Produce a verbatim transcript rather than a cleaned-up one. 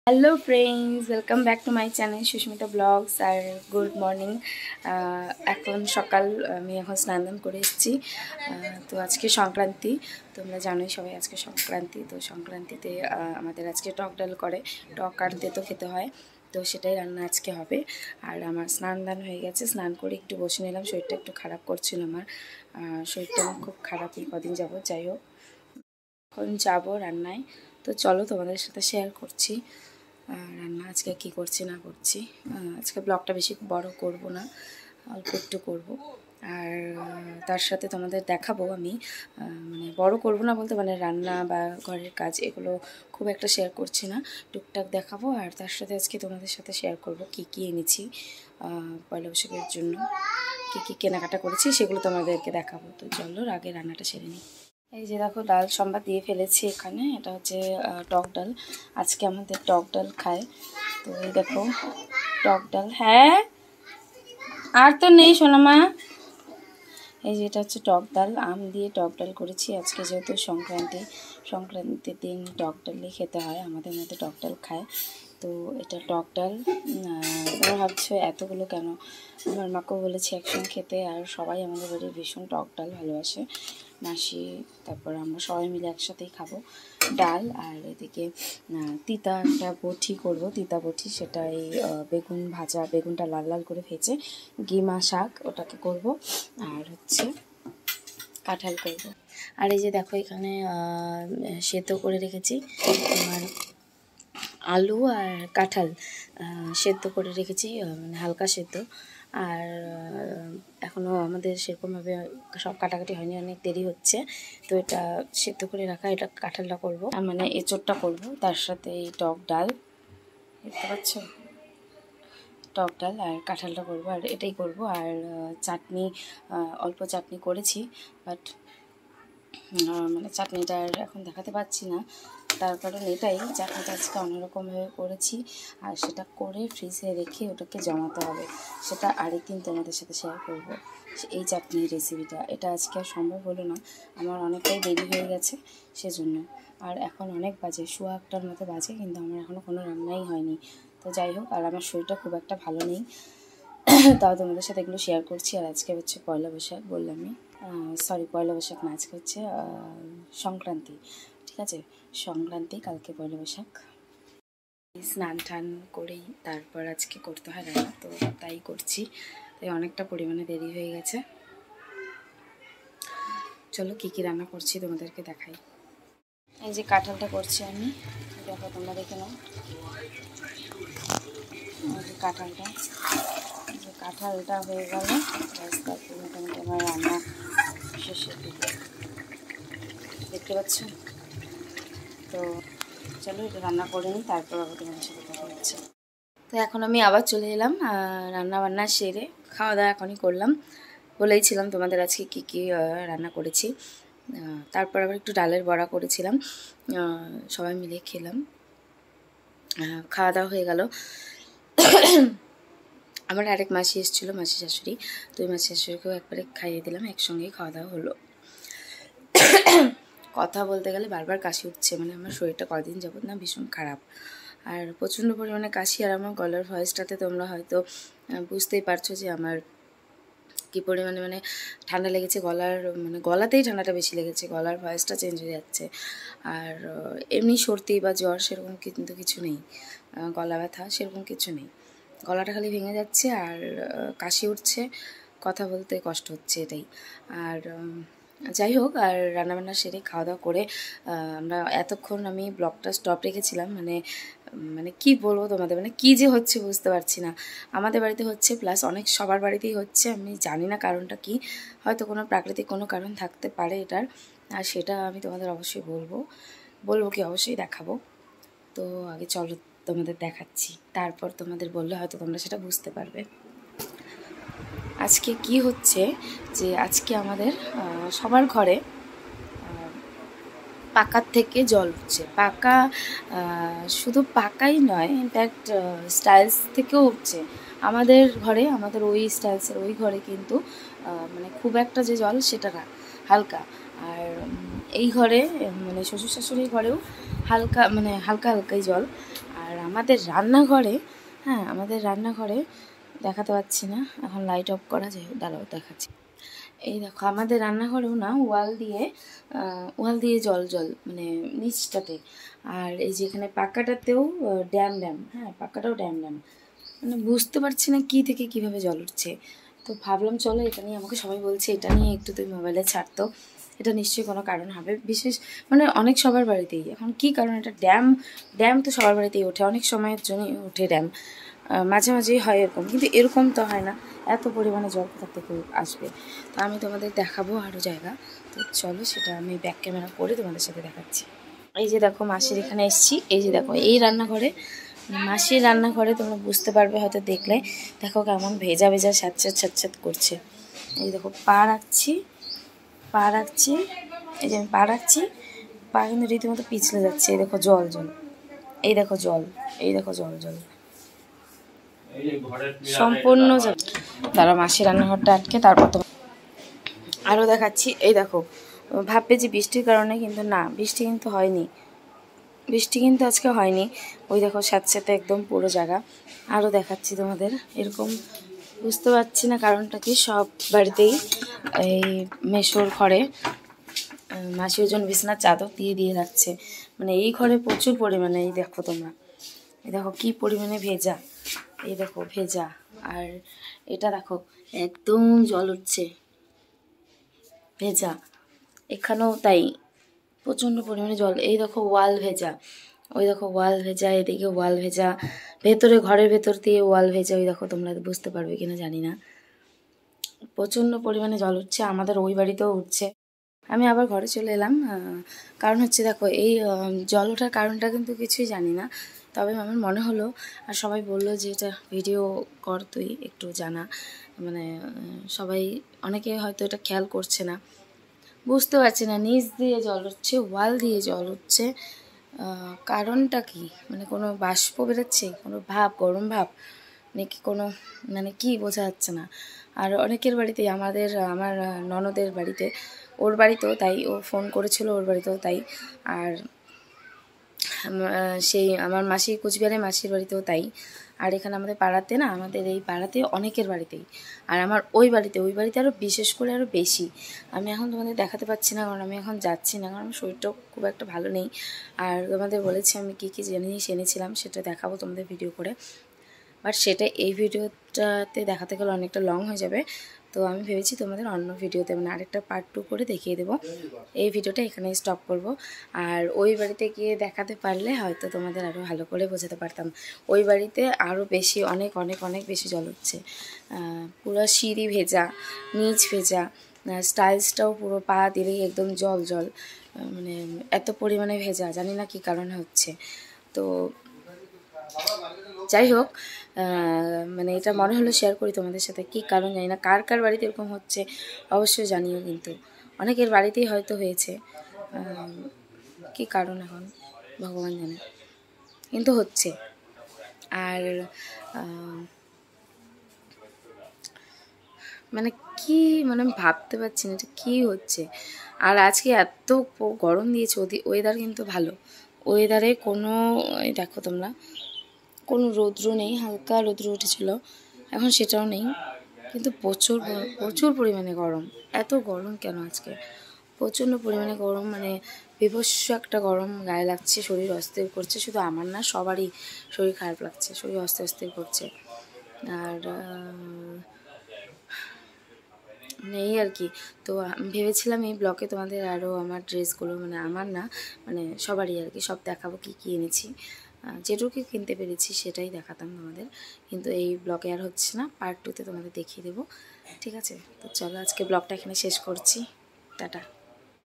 Hello friends, welcome back to my channel Sushmita blogs. আর good morning. এখন সকাল, আমি এখন স্নান দান করে এসেছি। তো আজকে সংক্রান্তি, তোমরা জানোই সবাই আজকে সংক্রান্তি। তো সংক্রান্তিতে আমাদের আজকে টক ডাল করে, টক আর তেতো খেতে হয়, তো সেটাই রান্না আজকে হবে। আর আমার স্নান দান হয়ে গেছে, স্নান করে একটু বসে নিলাম। শরীরটা একটু খারাপ করছিল আমার, শরীরটা আমার খুব খারাপই কদিন যাব। যাই হোক, এখন যাবো রান্নায়। তো চলো তোমাদের সাথে শেয়ার করছি রান্না আজকে কি করছি না করছি। আজকে ব্লগটা বেশি বড় করব না, অল্প একটু করব। আর তার সাথে তোমাদের দেখাবো আমি, মানে বড় করব না বলতে, মানে রান্না বা ঘরের কাজ এগুলো খুব একটা শেয়ার করছি না, টুকটাক দেখাবো। আর তার সাথে আজকে তোমাদের সাথে শেয়ার করব কি কি এনেছি পয়লা বৈশাখের জন্য, কি কি কেনাকাটা করেছি সেগুলো তোমাদেরকে দেখাবো। তো চলো আগে রান্নাটা সেরে নিই। এই যে দেখো, ডাল সম্বাদ দিয়ে ফেলেছি এখানে। এটা হচ্ছে টক ডাল, আজকে আমাদের টক ডাল খায়। তো এই দেখো টক ডাল। হ্যাঁ, আর তো নেই সোনামা। এই যে এটা হচ্ছে টক ডাল, আম দিয়ে টক ডাল করেছি আজকে, যেহেতু সংক্রান্তি, সংক্রান্তির দিন টক ডালই খেতে হয়, আমাদের মধ্যে টক ডাল খায়। তো এটা টক ডাল। তোমরা ভাবছো এতগুলো কেন, আমার মাকেও বলেছি একসঙ্গে খেতে। আর সবাই আমাদের বাড়ির ভীষণ টক ডাল ভালোবাসে, মাসি, তারপর আমরা সবাই মিলে একসাথেই খাবো ডাল। আর এদিকে তিতা একটা বটি করব, তিতা বটি, সেটা এই বেগুন ভাজা, বেগুনটা লাল লাল করে ভেজে গিমা শাক ওটাকে করব। আর হচ্ছে কাঁঠাল করব। আর এই যে দেখো এখানে সেদ্ধ করে রেখেছি তোমার আলু আর কাঁঠাল, সেদ্ধ করে রেখেছি, মানে হালকা সেদ্ধ। আর এখনও আমাদের সেরকমভাবে সব কাটাকাটি হয়নি, অনেক দেরি হচ্ছে। তো এটা সেদ্ধ করে রাখা, এটা কাঁঠালটা করব, মানে এঁচোড়টা করব। তার সাথে এই টক ডাল, দেখতে পাচ্ছ, টক ডাল আর কাঁঠালটা করব, আর এটাই করব। আর চাটনি, অল্প চাটনি করেছি, বাট মানে চাটনিটা আর এখন দেখাতে পাচ্ছি না। তার কারণ এটাই, চাটনিটা আজকে অন্যরকমভাবে করেছি, আর সেটা করে ফ্রিজে রেখে ওটাকে জমাতে হবে। সেটা আরেকদিন তোমাদের সাথে শেয়ার করব, এই চাটনির রেসিপিটা। এটা আজকে আর সম্ভব হলো না, আমার অনেকটাই দেরি হয়ে গেছে সেজন্য। আর এখন অনেক বাজে, সোয়া একটার মতো বাজে, কিন্তু আমার এখনও কোনো রান্নাই হয়নি। তো যাই হোক, আর আমার শরীরটা খুব একটা ভালো নেই, তাও তোমাদের সাথে এগুলো শেয়ার করছি। আর আজকে হচ্ছে পয়লা বৈশাখ, বললামই, সরি পয়লা বৈশাখ না, আজকে হচ্ছে সংক্রান্তি, ঠিক আছে, সংক্রান্তি, কালকে পয়লা বৈশাখ। স্নান টান করেই তারপর আজকে করতে হয় রান্না, তো তাই করছি, তাই অনেকটা পরিমাণে দেরি হয়ে গেছে। চলো কী কী রান্না করছি তোমাদেরকে দেখাই। এই যে কাঁঠালটা করছি আমি, দেখো তোমরা দেখে নাও। কাঁঠালটা, যে কাঁঠালটা হয়ে গেল, তারপর মোটামুটি আমার রান্না শেষের দিকে, দেখতে পাচ্ছ। তো চলো এটা রান্না করে নিই, তারপর আবার তোমাদের সাথে কথা হচ্ছে। তো এখন আমি আবার চলে এলাম রান্না বান্না সেরে, খাওয়া দাওয়া এখনই করলাম। বলেইছিলাম তোমাদের আজকে কী কী রান্না করেছি। তারপর আবার একটু ডালের বড়া করেছিলাম, সবাই মিলে খেলাম। খাওয়া দাওয়া হয়ে গেল। আমার আরেক মাসি এসেছিলো, মাসি শাশুড়ি, তো ওই মাসি শাশুড়িকেও একবারে খাইয়ে দিলাম, একসঙ্গেই খাওয়া দাওয়া হলো। কথা বলতে গেলে বারবার কাশি উঠছে, মানে আমার শরীরটা কদিন যাবত না ভীষণ খারাপ, আর প্রচণ্ড পরিমাণে কাশি। আর আমার গলার ভয়েসটাতে তোমরা হয়তো বুঝতেই পারছো যে আমার কী পরিমাণে মানে ঠান্ডা লেগেছে, গলার মানে গলাতেই ঠান্ডাটা বেশি লেগেছে, গলার ভয়েসটা চেঞ্জ হয়ে যাচ্ছে। আর এমনি সর্দি বা জ্বর সেরকম কিন্তু কিছু নেই, গলা ব্যথা সেরকম কিছু নেই, গলাটা খালি ভেঙে যাচ্ছে আর কাশি উঠছে, কথা বলতে কষ্ট হচ্ছে, এটাই। আর যাই হোক, আর রান্নাবান্না সেরে খাওয়া দাওয়া করে আমরা এতক্ষণ আমি ব্লগটা স্টপ রেখেছিলাম, মানে মানে কি বলবো তোমাদের, মানে কি যে হচ্ছে বুঝতে পারছি না। আমাদের বাড়িতে হচ্ছে, প্লাস অনেক সবার বাড়িতেই হচ্ছে, আমি জানি না কারণটা কি, হয়তো কোনো প্রাকৃতিক কোনো কারণ থাকতে পারে এটার, আর সেটা আমি তোমাদের অবশ্যই বলবো, বলবো কি অবশ্যই দেখাবো। তো আগে চলো তোমাদের দেখাচ্ছি, তারপর তোমাদের বললে হয়তো তোমরা সেটা বুঝতে পারবে। আজকে কি হচ্ছে যে আজকে আমাদের সবার ঘরে পাকার থেকে জল উঠছে, পাকা, শুধু পাকাই নয়, ইনফ্যাক্ট স্টাইলস থেকেও উঠছে আমাদের ঘরে, আমাদের ওই স্টাইলসের ওই ঘরে কিন্তু মানে খুব একটা যে জল সেটা না, হালকা। আর এই ঘরে মানে শ্বশুর শাশুড়ির ঘরেও হালকা, মানে হালকা হালকাই জল। আর আমাদের রান্নাঘরে, হ্যাঁ আমাদের রান্নাঘরে দেখাতে পাচ্ছি না, এখন লাইট অফ করা যায়, দাঁড়াও দেখাচ্ছি। এই দেখো আমাদের রান্নাঘরেও না ওয়াল দিয়ে ওয়াল দিয়ে জল জল মানে নিচটাতে, আর এই যে এখানে পাকাটাতেও ড্যাম ড্যাম, হ্যাঁ পাকাটাও ড্যাম ড্যাম, মানে বুঝতে পারছি না কী থেকে কীভাবে জল উঠছে। তো ভাবলাম চলো এটা নিয়ে, আমাকে সবাই বলছে এটা নিয়ে একটু তুই মোবাইলে ছাড়তো, এটা নিশ্চয়ই কোনো কারণ হবে, বিশেষ মানে অনেক সবার বাড়িতেই এখন কী কারণ, এটা ড্যাম ড্যাম তো সবার বাড়িতেই ওঠে, অনেক সময়ের জন্যই ওঠে ড্যাম, মাঝে মাঝেই হয় এরকম, কিন্তু এরকম তো হয় না, এত পরিমাণে জল কোথা থেকে আসবে। তো আমি তোমাদের দেখাবো আরও জায়গা, তো চলো সেটা আমি ব্যাক ক্যামেরা করে তোমাদের সাথে দেখাচ্ছি। এই যে দেখো মাসির এখানে এসেছি, এই যে দেখো এই রান্নাঘরে, মাসির রান্নাঘরে তোমরা বুঝতে পারবে হয়তো দেখলে, দেখো কেমন ভেজা ভেজা স্যাঁতস্যাঁত স্যাঁতস্যাঁত করছে। এই দেখো পা রাখছি পা রাখছি এই যে আমি পা রাখছি, পা কিন্তু রীতিমতো পিছলে যাচ্ছে। এই দেখো জল জল, এই দেখো জল, এই দেখো জল জল সম্পূর্ণ জল। তারা মাসির রান্নাঘরটা আটকে তারপর তো আরও দেখাচ্ছি। এই দেখো ভাববে যে বৃষ্টির কারণে, কিন্তু না, বৃষ্টি কিন্তু হয়নি, বৃষ্টি কিন্তু আজকে হয়নি। ওই দেখো স্যাঁতস্যাঁতে একদম পুরো জায়গা। আরও দেখাচ্ছি তোমাদের, এরকম বুঝতে পারছি না কারণটা কি, সব বাড়িতেই এই মেশোর ঘরে মাসি ওজন বিছানার চাদর দিয়ে দিয়ে রাখছে, মানে এই ঘরে প্রচুর পরিমাণে, এই দেখো তোমরা, এই দেখো কি পরিমাণে ভেজা, এই দেখো ভেজা, আর এটা দেখো একদম জল উঠছে ভেজা, এখানেও তাই প্রচণ্ড পরিমাণে জল। এই দেখো ওয়াল ভেজা, ওই দেখো ওয়াল ভেজা, এদিকে ওয়াল ভেজা, ভেতরে ঘরের ভেতর দিয়ে ওয়াল ভেজা, ওই দেখো তোমরা বুঝতে পারবে কিনা জানি না, প্রচণ্ড পরিমাণে জল উঠছে, আমাদের ওই বাড়িতেও উঠছে। আমি আবার ঘরে চলে এলাম, কারণ হচ্ছে দেখো এই জল ওঠার কারণটা কিন্তু কিছুই জানি না, তবে আমার মনে হলো, আর সবাই বললো যে এটা ভিডিও কর তুই একটু জানা, মানে সবাই অনেকে হয়তো এটা খেয়াল করছে না, বুঝতে পারছি না, নিচ দিয়ে জল উঠছে, ওয়াল দিয়ে জল উঠছে, কারণটা কি, মানে কোনো বাষ্প বেরোচ্ছে, কোনো ভাব, গরম ভাব নাকি কোনো, মানে কি বোঝা যাচ্ছে না। আর অনেকের বাড়িতেই, আমাদের আমার ননদের বাড়িতে, ওর বাড়িতেও তাই, ও ফোন করেছিল ওর বাড়িতেও তাই, আর সেই আমার মাসি কোচবিহারে মাসির বাড়িতেও তাই, আর এখানে আমাদের পাড়াতে না, আমাদের এই পাড়াতে অনেকের বাড়িতেই, আর আমার ওই বাড়িতে ওই বাড়িতে আরও বিশেষ করে আরও বেশি। আমি এখন তোমাদের দেখাতে পাচ্ছি না, কারণ আমি এখন যাচ্ছি না, কারণ আমার শরীরটাও খুব একটা ভালো নেই, আর তোমাদের বলেছি আমি কী কী জিনিস এনেছিলাম সেটা দেখাবো তোমাদের ভিডিও করে, বাট সেটা এই ভিডিওটাতে দেখাতে গেলে অনেকটা লং হয়ে যাবে, তো আমি ভেবেছি তোমাদের অন্য ভিডিওতে, মানে আরেকটা পার্ট টু করে দেখিয়ে দেবো। এই ভিডিওটা এখানেই স্টপ করব, আর ওই বাড়িতে গিয়ে দেখাতে পারলে হয়তো তোমাদের আরও ভালো করে বোঝাতে পারতাম। ওই বাড়িতে আরও বেশি, অনেক অনেক অনেক বেশি জল হচ্ছে, পুরো সিঁড়ি ভেজা, নিচ ভেজা, স্টাইলসটাও পুরো পা দিলেই একদম জল জল, মানে এত পরিমাণে ভেজা, জানি না কী কারণে হচ্ছে। তো যাই হোক, মানে এটা মনে হলো শেয়ার করি তোমাদের সাথে, কী কারণ জানি না, কার কার বাড়িতে এরকম হচ্ছে অবশ্যই জানিও, কিন্তু অনেকের বাড়িতেই হয়তো হয়েছে, কী কারণ এখন ভগবান জানে, কিন্তু হচ্ছে। আর মানে কি, মানে আমি ভাবতে পারছি না এটা কী হচ্ছে। আর আজকে এত গরম দিয়েছে, ওয়েদার কিন্তু ভালো, ওয়েদারে কোনো, দেখো তোমরা, কোনো রৌদ্র নেই, হালকা রৌদ্র উঠেছিল, এখন সেটাও নেই, কিন্তু প্রচুর প্রচুর পরিমাণে গরম। এত গরম কেন আজকে, প্রচণ্ড পরিমাণে গরম, মানে বিভৎস একটা গরম গায়ে লাগছে, শরীর অস্থির করছে, শুধু আমার না সবারই শরীর খারাপ লাগছে, শরীর অস্থির অস্থির করছে। আর নেই আর কি। তো আমি ভেবেছিলাম এই ব্লগে তোমাদের আরও আমার ড্রেসগুলো, মানে আমার না, মানে সবারই আর কি, সব দেখাবো কী কী এনেছি, যেটুকু কিনতে পেরেছি সেটাই দেখাতাম তোমাদের, কিন্তু এই ব্লগে আর হচ্ছে না, পার্ট টুতে তোমাদের দেখিয়ে দেবো, ঠিক আছে। তো চলো আজকে ব্লগটা এখানে শেষ করছি, টাটা।